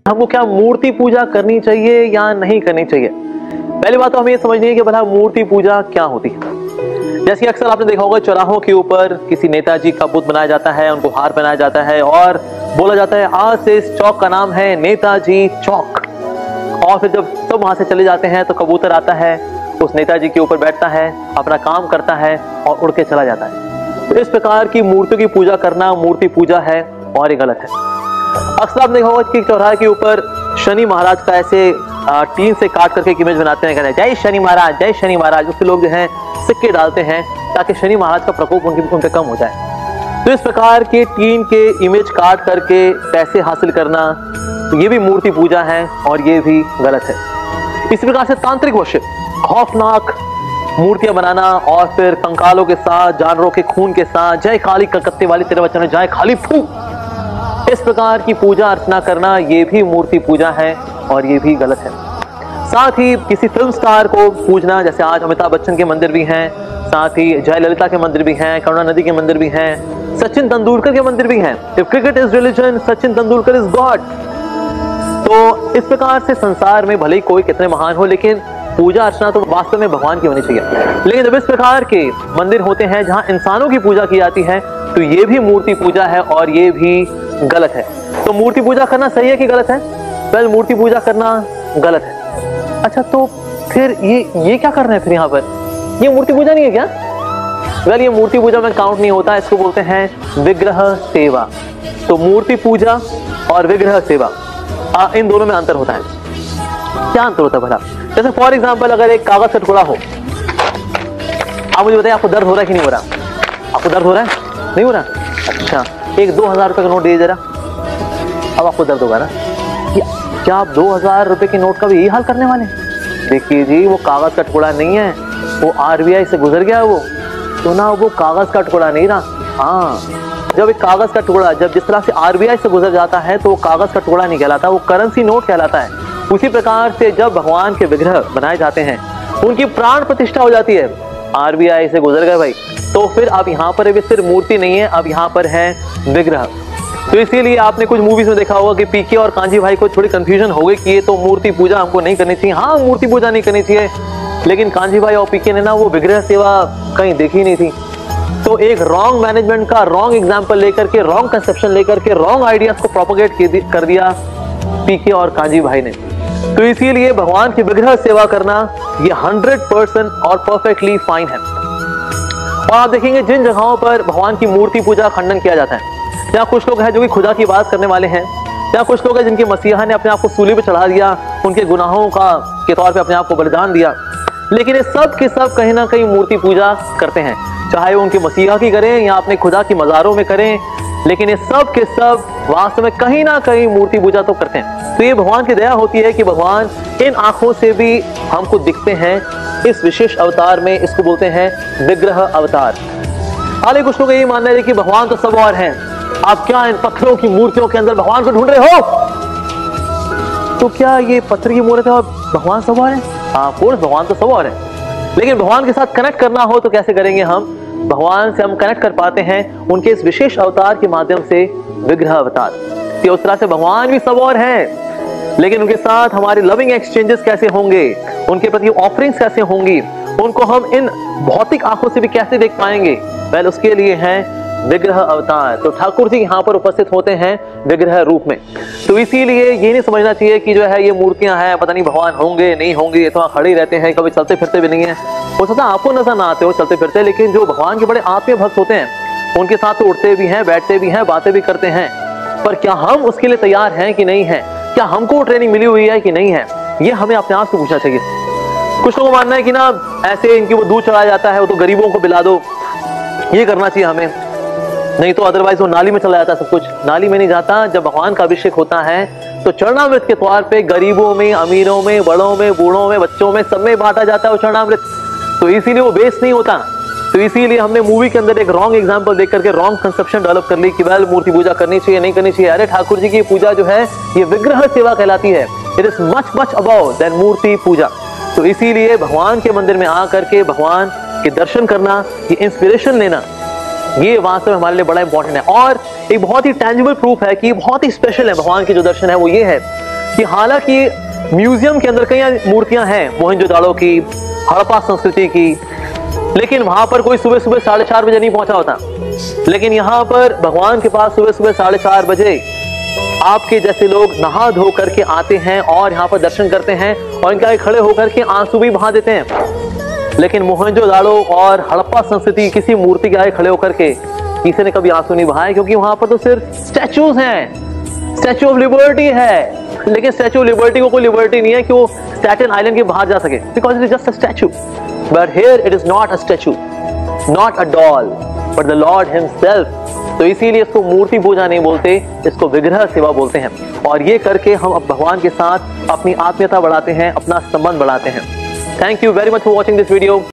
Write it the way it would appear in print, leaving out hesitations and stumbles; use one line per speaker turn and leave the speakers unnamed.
हमको क्या मूर्ति पूजा करनी चाहिए या नहीं करनी चाहिए? पहली बात तो हमें ये समझनी है कि भला मूर्ति पूजा क्या होती है। जैसे अक्सर आपने देखा होगा चौराहों के ऊपर किसी नेताजी का बुत बनाया जाता है, उनको हार पहनाया जाता है और बोला जाता है आज से इस चौक का नाम है नेताजी चौक। और फिर जब सब वहां से चले जाते हैं तो कबूतर आता है, उस नेताजी के ऊपर बैठता है, अपना काम करता है और उड़ के चला जाता है। तो इस प्रकार की मूर्तियों की पूजा करना मूर्ति पूजा है और ये गलत है। अक्सर आपने देखा होगा कि चौराहे के ऊपर शनि महाराज का ऐसे टीन से काट करके एक इमेज बनाते हैं, कहते हैं जय शनि महाराज, जय शनि महाराज। उसके लोग जो हैं सिक्के डालते हैं ताकि शनि महाराज का प्रकोप उन पे कम हो जाए। तो इस प्रकार के टीन के इमेज काट करके पैसे हासिल करना ये भी मूर्ति पूजा है और ये भी गलत है। इस प्रकार से तांत्रिक वर्शिप, खौफनाक मूर्तियां बनाना और फिर कंकालों के साथ, जानवरों के खून के साथ, जय काली कलकत्ते वाली तेरे वचन में जय खाली फू, इस प्रकार की पूजा अर्चना करना ये भी मूर्ति पूजा है और ये भी गलत है। साथ ही किसी फिल्म स्टार को पूजना, जैसे आज अमिताभ बच्चन के मंदिर भी हैं, साथ ही जयललिता के मंदिर भी हैं, करुणा नदी के मंदिर भी हैं, सचिन तेंदुलकर के मंदिर भी हैं। If cricket is religion, Sachin Tendulkar is God. तो इस प्रकार से संसार में भले ही कोई कितने महान हो, लेकिन पूजा अर्चना तो वास्तव में भगवान की होनी चाहिए। लेकिन जब इस प्रकार के मंदिर होते हैं जहां इंसानों की पूजा की जाती है तो ये भी मूर्ति पूजा है और ये भी गलत है। तो मूर्ति पूजा करना सही है कि गलत है? वेल, मूर्ति पूजा करना गलत है। अच्छा, तो फिर ये क्या कर रहे हैं फिर यहाँ पर? ये मूर्ति पूजा नहीं है क्या? वेल, ये मूर्ति पूजा में काउंट नहीं होता, इसको बोलते हैं विग्रह सेवा। तो मूर्ति पूजा और विग्रह सेवा इन दोनों में अंतर होता है। क्या अंतर होता है भला? जैसे फॉर एग्जाम्पल अगर एक कागज का टुकड़ा हो, आप मुझे बताइए आपको दर्द हो रहा है कि नहीं हो रहा? आपको दर्द हो रहा है? नहीं हो रहा? अच्छा, एक 2000 रुपए का नोट दीजिए जरा, अब आपको दर्द होगा ना? क्या आप 2000 रुपए के नोट का भी यही हाल करने वाले? देखिए जी, वो कागज का टुकड़ा नहीं है, वो RBI से गुजर गया वो, तो ना वो कागज का टुकड़ा नहीं रहा। हाँ, जब एक कागज का टुकड़ा जब जिस तरह से RBI से गुजर जाता है तो वो कागज का टुकड़ा नहीं कहलाता, वो करेंसी नोट कहलाता है। उसी प्रकार से जब भगवान के विग्रह बनाए जाते हैं, उनकी प्राण प्रतिष्ठा हो जाती है, RBI से गुजर गए भाई, तो फिर अब यहाँ पर भी सिर्फ मूर्ति नहीं है, अब यहाँ पर है विग्रह। तो इसीलिए आपने कुछ मूवीज में देखा होगा कि पीके और कांजी भाई को थोड़ी कंफ्यूजन हो गई कि ये तो मूर्ति पूजा हमको नहीं करनी चाहिए। हाँ, मूर्ति पूजा नहीं करनी चाहिए, लेकिन कांजी भाई और पीके ने ना वो विग्रह सेवा कहीं देखी नहीं थी। तो एक रॉन्ग मैनेजमेंट का रॉन्ग एग्जाम्पल लेकर के, रॉन्ग कंसेप्शन लेकर के, रॉन्ग आइडियाज को प्रोपोगेट कर दिया पीके और कांजी भाई ने। तो इसीलिए भगवान की विग्रह सेवा करना ये 100% और परफेक्टली फाइन है। और आप देखेंगे जिन जगहों पर भगवान की मूर्ति पूजा खंडन किया जाता है, जहाँ कुछ लोग हैं जो कि खुदा की बात करने वाले हैं, जहाँ कुछ लोग हैं जिनके मसीहा ने अपने आप को सूली पे चढ़ा दिया, उनके गुनाहों का के तौर पे अपने आप को बलिदान दिया, लेकिन ये सब के सब कहीं ना कहीं मूर्ति पूजा करते हैं, चाहे वो उनके मसीहा की करें या अपने खुदा की मज़ारों में करें, लेकिन ये सब के सब वास्तव में कहीं ना कहीं मूर्ति पूजा तो करते हैं। तो ये भगवान की दया होती है कि भगवान इन आंखों से भी हमको दिखते हैं इस विशेष अवतार में, इसको बोलते हैं विग्रह अवतार। हालांकि कुछ लोग यही मान रहे हैं कि भगवान तो सब और हैं, आप क्या इन पत्थरों की मूर्तियों के अंदर भगवान को ढूंढ रहे हो? तो क्या ये पत्थर की मूर्ति और भगवान सब और है? हाँ, कोर्स भगवान तो सब और है, लेकिन भगवान के साथ कनेक्ट करना हो तो कैसे करेंगे? हम भगवान से हम कनेक्ट कर पाते हैं उनके इस विशेष अवतार के माध्यम से, विग्रह अवतार। कि उस तरह से भगवान भी सब और हैं, लेकिन उनके साथ हमारे लविंग एक्सचेंजेस कैसे होंगे, उनके प्रति ऑफरिंग्स कैसे होंगी, उनको हम इन भौतिक आंखों से भी कैसे देख पाएंगे? वेल, उसके लिए हैं विग्रह अवतार। तो ठाकुर जी यहाँ पर उपस्थित होते हैं विग्रह रूप में। तो इसीलिए ये नहीं समझना चाहिए कि जो है ये मूर्तियां हैं, पता नहीं भगवान होंगे नहीं होंगे, ये तो खड़े रहते हैं, कभी चलते फिरते भी नहीं है। हो सकता है आपको नजर ना आते हो चलते फिरते, लेकिन जो भगवान के बड़े आत्मीय भक्त होते हैं उनके साथ तो उठते भी हैं, बैठते भी हैं, बातें भी करते हैं। पर क्या हम उसके लिए तैयार हैं कि नहीं है? क्या हमको ट्रेनिंग मिली हुई है कि नहीं है? ये हमें अपने आप से पूछना चाहिए। कुछ लोगों को मानना है कि ना ऐसे इनकी वो दूध चढ़ाया जाता है, वो तो गरीबों को पिला दो, ये करना चाहिए हमें, नहीं तो अदरवाइज वो नाली में चला जाता है सब कुछ। नाली में नहीं जाता। जब भगवान का अभिषेक होता है तो चरणामृत के तौर पे गरीबों में, अमीरों में, बड़ों में, बूढ़ों में, बच्चों में, सब में बांटा जाता है वो चरणामृत। तो इसीलिए वो वेस्ट नहीं होता। तो इसीलिए हमने मूवी के अंदर एक रॉन्ग एग्जांपल देख करके रॉन्ग कंसेप्शन डेवलप कर ली कि वेल मूर्ति पूजा करनी चाहिए नहीं करनी चाहिए। अरे ठाकुर जी की पूजा जो है ये विग्रह सेवा कहलाती है। It is much much above than मूर्ति पूजा। तो इसीलिए भगवान के मंदिर में आकर के भगवान के दर्शन करना, ये इंस्पिरेशन लेना, ये वास्तव में हमारे लिए बड़ा इंपॉर्टेंट है। और एक बहुत ही टेंजिबल प्रूफ है कि बहुत ही स्पेशल है भगवान के जो दर्शन है वो ये है कि हालांकि म्यूजियम के अंदर कई मूर्तियां हैं मोहनजोदाड़ो की, हड़प्पा संस्कृति की, लेकिन वहां पर कोई सुबह सुबह 4:30 बजे नहीं पहुंचा होता। लेकिन यहाँ पर भगवान के पास सुबह सुबह 4:30 बजे आपके जैसे लोग नहा धो करके आते हैं और यहाँ पर दर्शन करते हैं और इनके आगे खड़े होकर के आंसू भी बहा देते हैं। लेकिन मोहनजोदाड़ो और हड़प्पा संस्कृति किसी मूर्ति के आगे खड़े होकर के किसी ने कभी आंसू नहीं बहाए, क्योंकि वहां पर तो सिर्फ स्टैचूज हैं। स्टैचू ऑफ लिबर्टी है, लेकिन स्टैचू ऑफ लिबर्टी को कोई लिबर्टी नहीं है कि वो स्टैटन आइलैंड के बाहर जा सके, because it is just a statue. But here it is not a statue, not a doll, but the lord himself. तो इसीलिए इसको मूर्ति पूजा नहीं बोलते, इसको विग्रह सेवा बोलते हैं। और ये करके हम अब भगवान के साथ अपनी आत्मीयता बढ़ाते हैं, अपना संबंध बढ़ाते हैं। Thank you very much for watching this video.